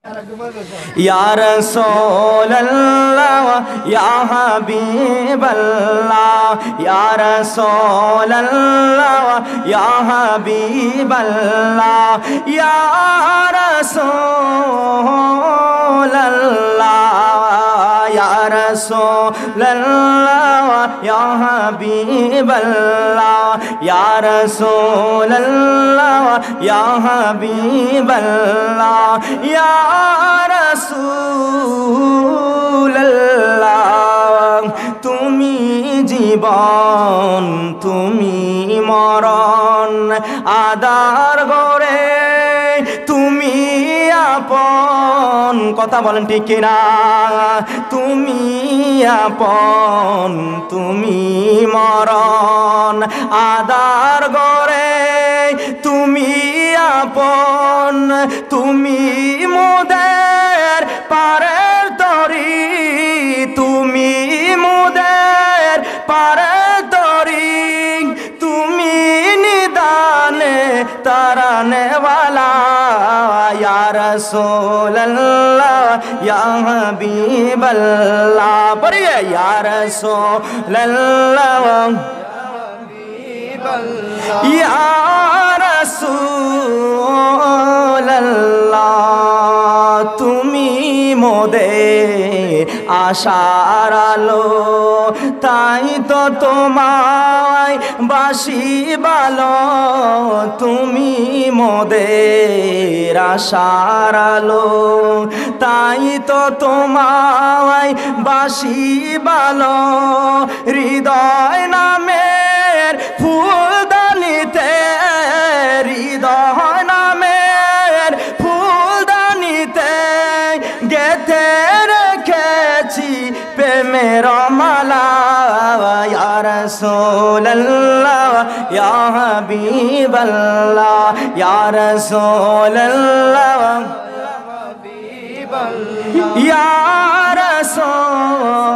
या रसूल अल्लाह या हबीब अल्लाह या रसूल अल्लाह या हबीब अल्लाह या रसूल अल्लाह या रसूल अल्लाह या हबीब अल्लाह या रसूल अल्लाह या हबीब अल्लाह या रसूल अल्लाह तुमी जीवन तुमी मरण आदार गरे तुमी আপন কথা বলেন ঠিক কিনা তুমি আপন তুমি মরণ আদার গরে তুমি আপন তুমি মোদের পারের তরি তুমি মোদের পারের তরি তুমি নিদানে তারানে वाला या रसूल अल्लाह या हबीब अल्लाह पढ़िए या रसूल अल्लाह या रसूल अल्लाह तुमी मोদের आशार आलो তাই তো তোমায় বাসি ভালো তুমি মোদের আশার আলো তাই তো তোমায় বাসি ভালো হৃদয় নামের ফুলদানিতে হৃদয় নামের ফুলদানিতে গেথে রেখেছি প্রেমের মালা या रसूल अल्लाह या हबीब अल्लाह या रसूल अल्लाह या रसूल